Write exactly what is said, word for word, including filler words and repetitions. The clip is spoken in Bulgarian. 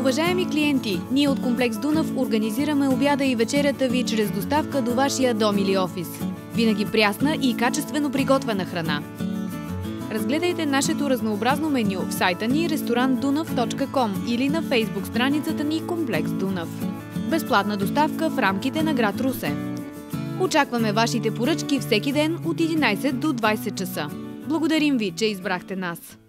Уважаеми клиенти, ние от Комплекс Дунав организираме обяда и вечерята ви чрез доставка до вашия дом или офис. Винаги прясна и качествено приготвена храна. Разгледайте нашето разнообразно меню в сайта ни ресторант дунав точка ком или на фейсбук страницата ни Комплекс Дунав. Безплатна доставка в рамките на град Русе. Очакваме вашите поръчки всеки ден от единайсет до двайсет часа. Благодарим ви, че избрахте нас!